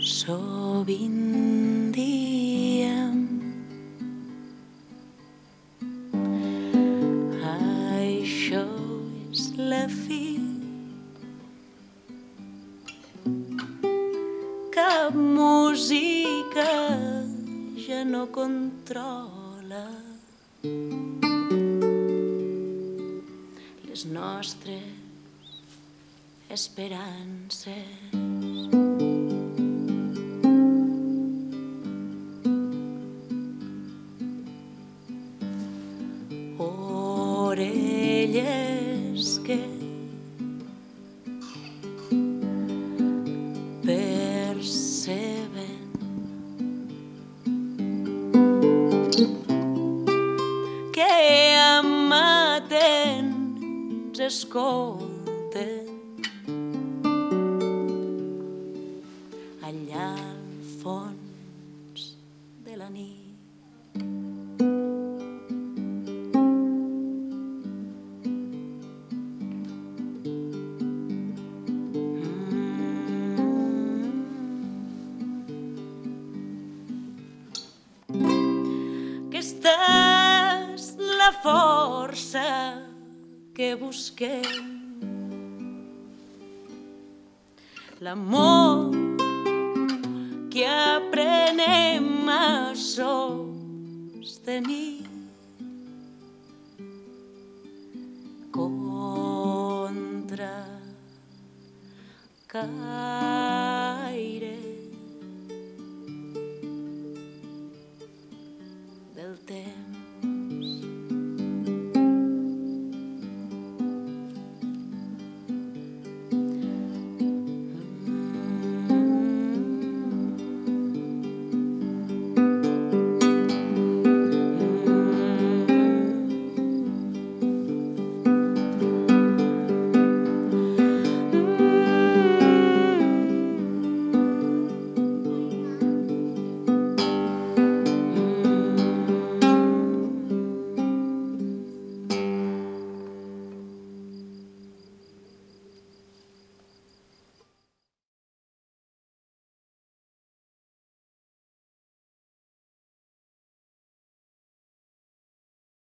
Sovint diem això és la fi, cap música ja no controla les nostres esperances. Orelles que perceben que amaten, ens escolten allà al fons de la nit. Aquesta és la força que busquem, l'amor que aprenem a sostenir contra cada